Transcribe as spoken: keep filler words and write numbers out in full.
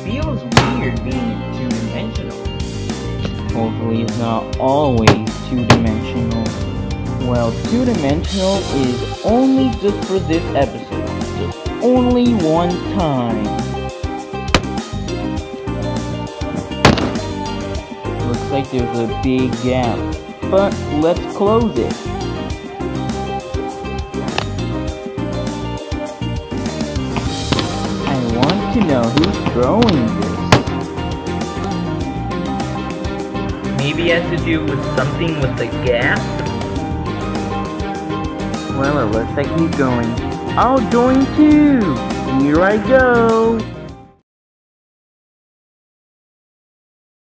feels weird being two-dimensional. Hopefully it's not always two-dimensional. Well, two-dimensional is only just for this episode. Just only one time. Looks like there's a big gap, but let's close it. I want to know who's throwing this. Maybe it has to do with something with the gap? Well, it looks like he's going. I'll join too! Here I go!